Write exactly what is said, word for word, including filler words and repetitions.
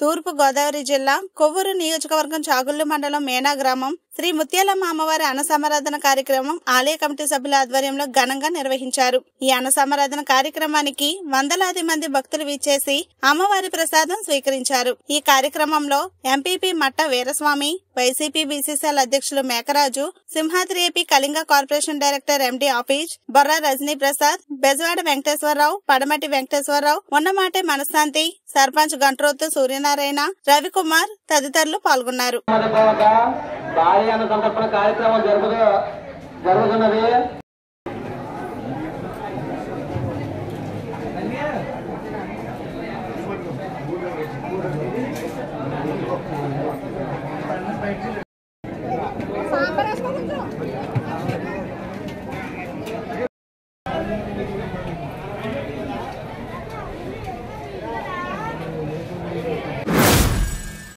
తూర్పు గోదావరి జిల్లా కొవ్వూరు నియోజకవర్గం చాగుళ్ల మండలం మేనా గ్రామం శ్రీ ముత్యాలమ్మ అమ్మవారి అన్న సమారాధన కార్యక్రమం ఆలయ కమిటీ సభ్యుల ఆధ్వర్యంలో ఘనంగా నిర్వహించారు. ఈ అన్న సమారాధన కార్యక్రమానికి వందలాది మంది భక్తులు విచ్చేసి అమ్మవారి ప్రసాదం స్వీకరించారు. ఈ కార్యక్రమంలో ఎంపీపీ మట్ట వీరస్వామి, వైసీపీ బీసీసీఎల్ అధ్యక్షులు Mekaraju, Simhadri AP Kalinga corporation director MD Hafeez, Borra Rajani Prasad, Bezawada Venkateswara Rao, Padamati Venkateswara Rao, ఉన్నమాటే మనశాంతి, sarpanch గంట్రోతు Suryanarayana, Ravikumar తదితరులు పాల్గొన్నారు. కార్యక్రమం జరుగుతున్నది.